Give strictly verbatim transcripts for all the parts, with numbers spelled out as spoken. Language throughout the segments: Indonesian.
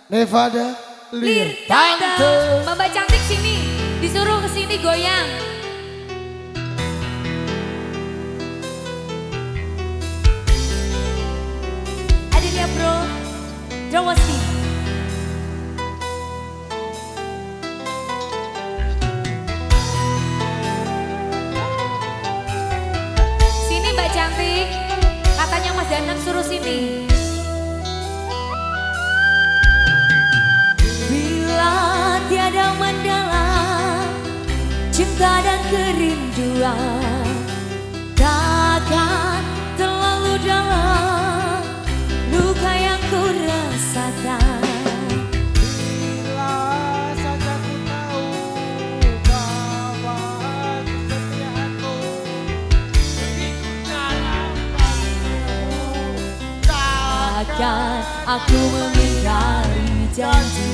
Nevada Lir Tante. Mbak cantik sini, disuruh kesini goyang. Ada dia bro, Drawasti. Sini Mbak cantik, katanya Mas Danang suruh sini. Tiada mendalam cinta dan kerinduan, takkan terlalu dalam luka yang ku rasakan. Bila saja ku tahu bahwa kesetiaanmu begitu dalam hatimu, takkan aku mengingkari janji.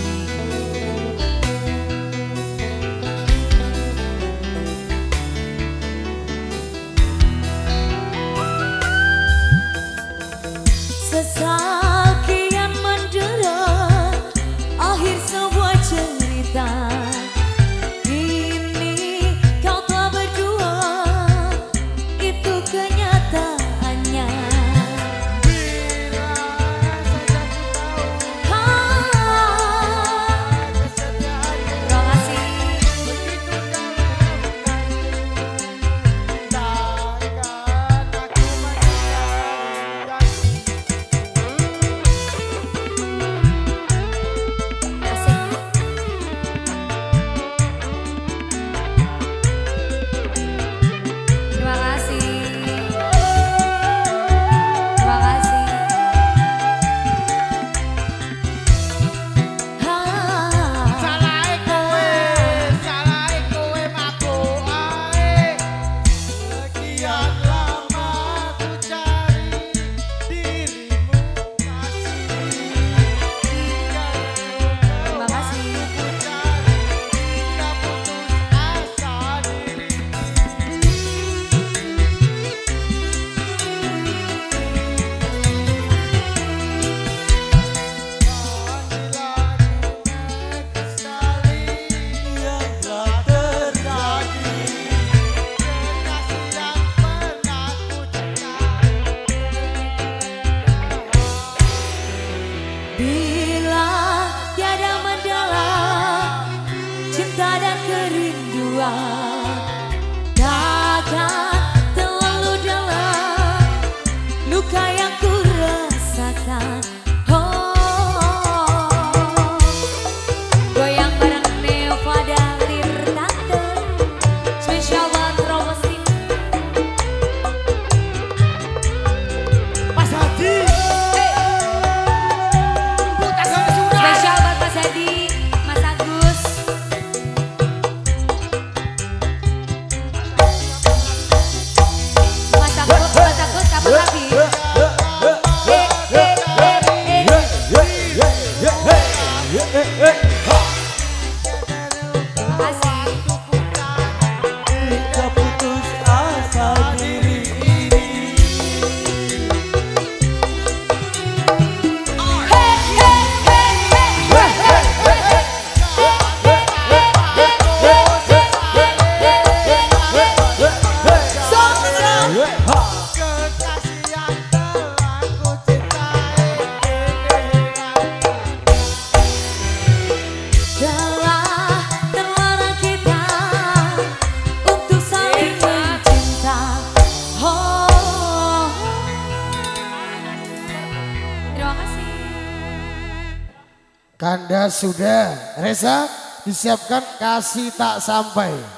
Sesal kian mendera akhir sebuah cerita. Kini kau telah berdua, itu kenyataannya. bila saja ku tahu kesetiaanmu Terima kasih. begitu dalam hatimu, takkan aku mengingkari janji. Terima kasih. Terima kasih. Salahe kowe, salahe kowe mabuk ae. Sekian lama ku cari dirimu kasih. Hingga Terima kasih. ku cari, hingga putus asa diri. Panggilanmu sekali yang telah terjadi. Kekasih yang pernah ku cinta. Bila tiada mendalam cinta dan kerinduan, takkan terlalu dalam luka yang ku rasakan. Oh, goyang bareng Nevada Lir Tante, spesial buat Romesin. Mas Hadi. Spesial buat Mas Hadi, Mas Agus. Mas Agus, Mas Agus kapan lagi? Eh, eh, eh, eh. Terima kasih. Hingga putus asa diri ini. Kekasih yang telah ku cintai Telah terlarang kita untuk saling mencinta. Oh, Terima kasih. Kanda sudah. Reza disiapkan kasih tak sampai.